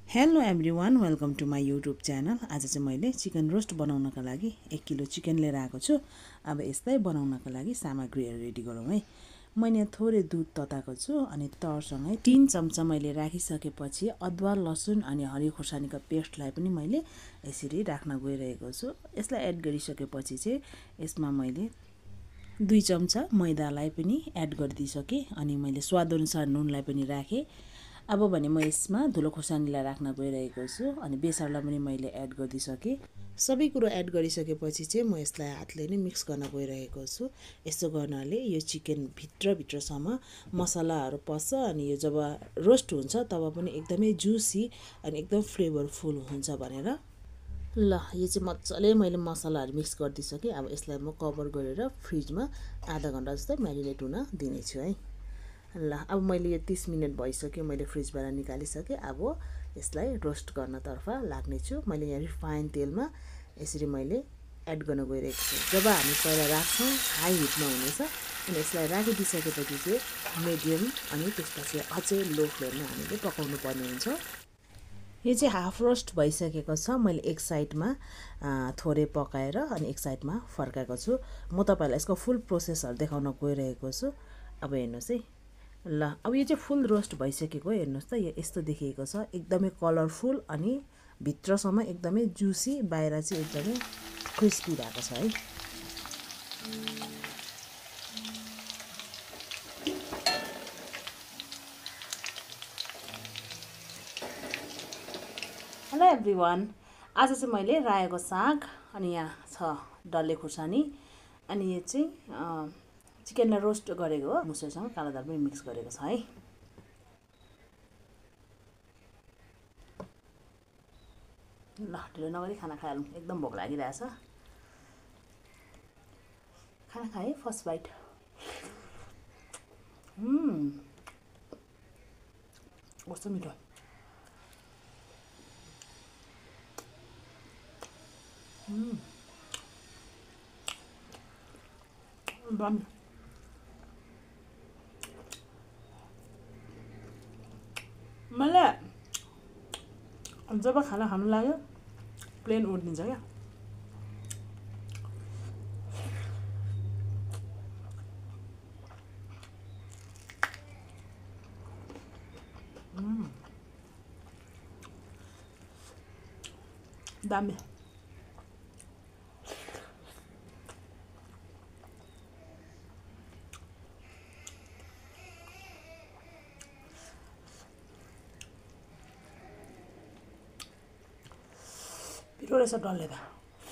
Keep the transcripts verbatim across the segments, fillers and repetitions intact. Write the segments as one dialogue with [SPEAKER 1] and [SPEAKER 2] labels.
[SPEAKER 1] Hello everyone, welcome to my YouTube channel. आज चाहिँ मैले चिकन रोस्ट बनाउनका लागि एक किलो चिकन लिएर आएको छु। अब यसलाई बनाउनका लागि सामग्रीहरू रेडी गरौँ है। मैले थोरै दुध तताएको छु अनि तरसँगै तीन चम्चा मैले राखिसकेपछि अदुवा लसुन अनि हरियो खोर्सानीको पेस्टलाई पनि मैले यसरी राख्न गइरहेको छु। यसलाई एड गरिसकेपछि चाहिँ यसमा मैले दुई चम्चा मैदालाई पनि एड गरिदिइसकेँ अनि मैले स्वादअनुसार नुनलाई पनि राखेँ। अब भने म यसमा धुलो खोर्सानीलाई राख्न गइरहेको छु अनि बेसारलाई पनि मैले एड गरिदिइसकेँ। सबै कुरो एड गरिसकेपछि चाहिँ म यसलाई हातले नै मिक्स गर्न गइरहेको छु। यसो गर्नाले यो चिकन भित्रभित्रसम्म मसलाहरू पस्छ अनि यो जब रोस्ट हुन्छ तब पनि एकदमै जुसी अनि एकदम फ्लेभरफुल हुन्छ भनेर। ल यो चाहिँ मजाले मैले मसलाहरू मिक्स गरिदिइसकेँ। अब यसलाई म कभर गरेर फ्रिजमा आधा घन्टा जस्तै म्यारिनेट हुन दिनेछु है। ल अब मैले यो तीस मिनट भइसक्यो, मैले फ्रिजबाट निकालिसकेँ। अब यसलाई रोस्ट गर्नतर्फ लाग्नेछु। मैले यहाँ रिफाइन तेलमा यसरी मैले एड गर्न गइरहेको छु। जब हामी पहिला राख्छौँ हाई हिटमा हुनेछ अनि यसलाई राखिदिइसकेपछि चाहिँ मिडियम अनि त्यसपछि अझै लो फ्लेममा हामीले पकाउनु पर्ने हुन्छ। यो चाहिँ हाफ रोस्ट भइसकेको छ। मैले एक साइडमा थोरै पकाएर अनि एक साइडमा फर्काएको छु। म तपाईँहरूलाई यसको फुल प्रोसेसहरू देखाउन गइरहेको छु। अब हेर्नुहोस् है। ल अब यो चाहिँ फुल रोस्ट भइसकेको हेर्नुहोस् त, यो यस्तो देखिएको छ, एकदमै कलरफुल अनि भित्रसम्म एकदमै जुसी, बाहिर चाहिँ एकदमै क्रिस्पी भएको छ है। हेलो एभ्रिवान, आज चाहिँ मैले रायोको साग अनि यहाँ छ डल्ले खुर्सानी अनि यो चाहिँ चिकनलाई रोस्ट गरेको हो, मुसुरीसँग कालो दाल पनि मिक्स गरेको छ है। ल ढिलो नगरी खाना खाइहालौँ, एकदम भोक लागिरहेछ। खाना खाएँ फर्स्ट बाइट। कस्तो मिठो। दामी। मैले जब खाना खानु लाग्यो प्लेन उड्दिन्छ क्या। दामी। पिरो रहेछ डल्ले त।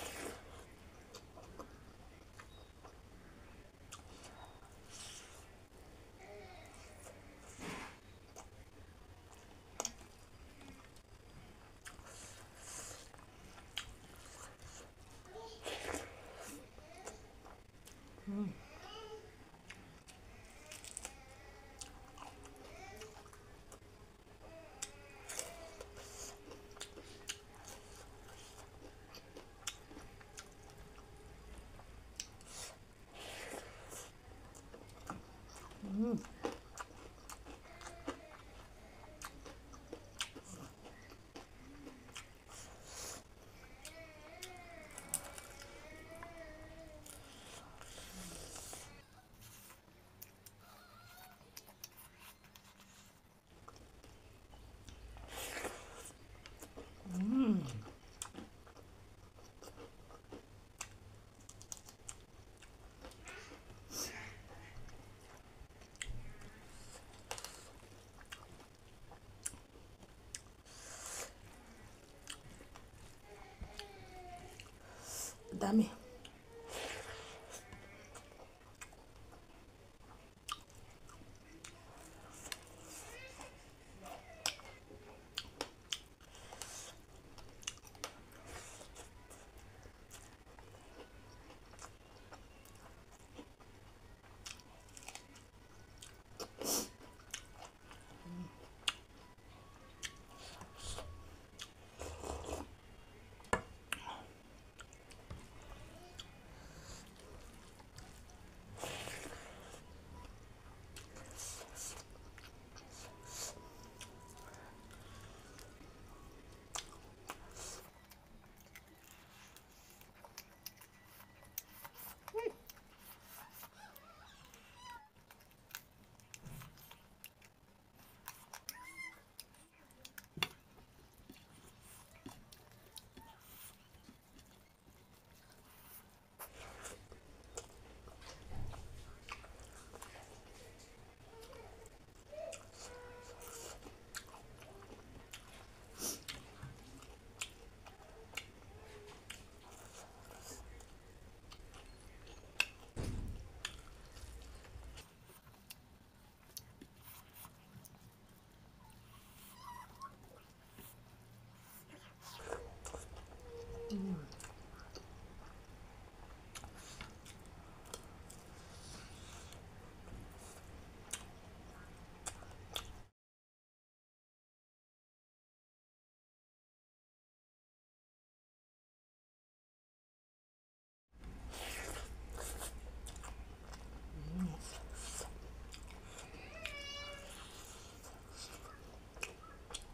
[SPEAKER 1] दामी।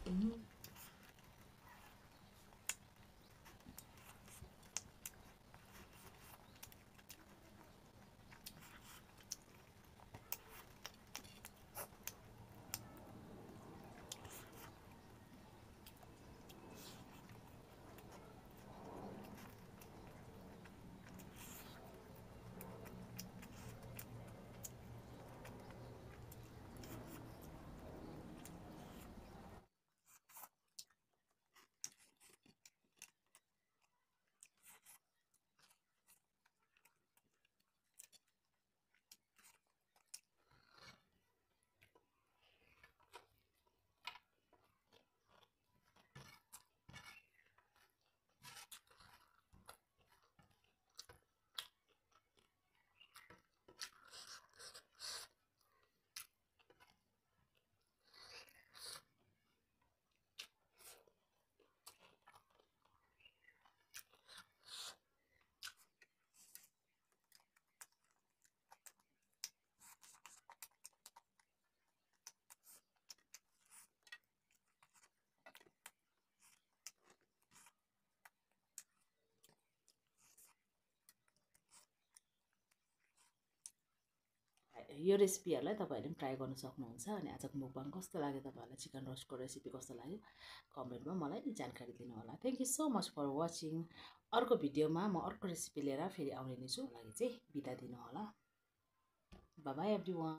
[SPEAKER 1] यो रेसिपीहरूलाई तपाईँहरूले पनि ट्राई गर्न सक्नुहुन्छ। अनि आजको मुकबाङ कस्तो लाग्यो, तपाईँहरूलाई चिकन रोस्टको रेसिपी कस्तो लाग्यो कमेन्टमा मलाई जानकारी दिनु होला। Thank you so much for watching. अर्को भिडियोमा म अर्को रेसिपी लिएर फेरि आउने नै छु। लागि चाहिँ बिदा दिनु होला। Bye bye everyone.